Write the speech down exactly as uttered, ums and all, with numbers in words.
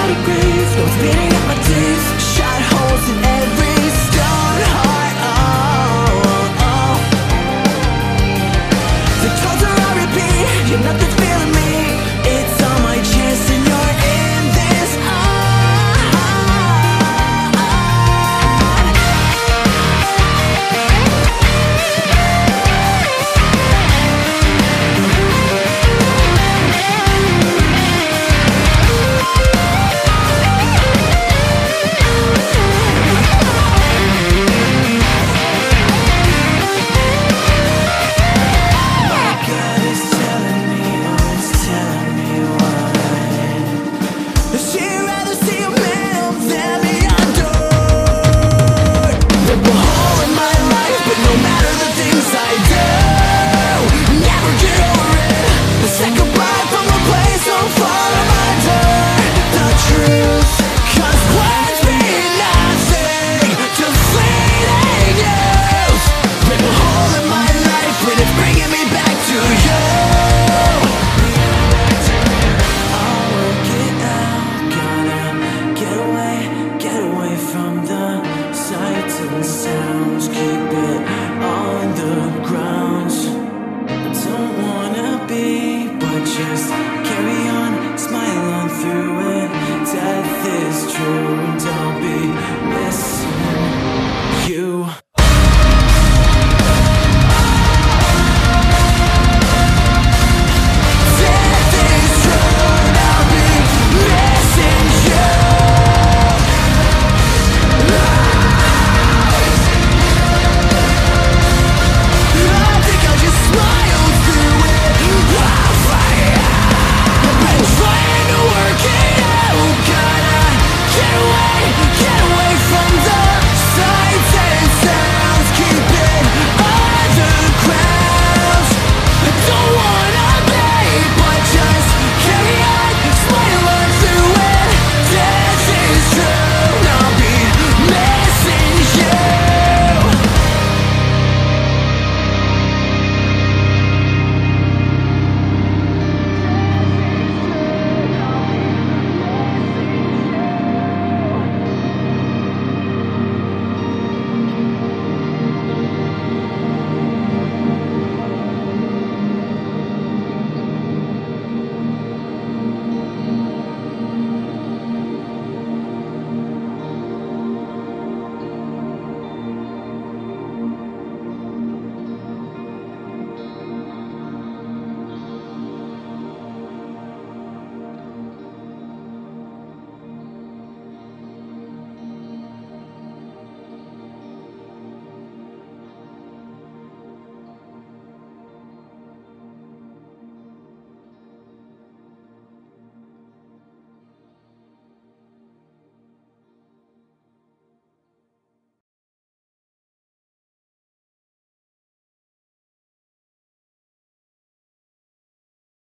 a grave, no one's beating at my teeth. Shot holes in every stone heart. Oh, oh, oh. The tones are R I P, you're nothing feeling me. It's on my chest and you're in this sounds, keep it on the grounds. I don't wanna be, but just carry on, smile on through it. Death is true, don't be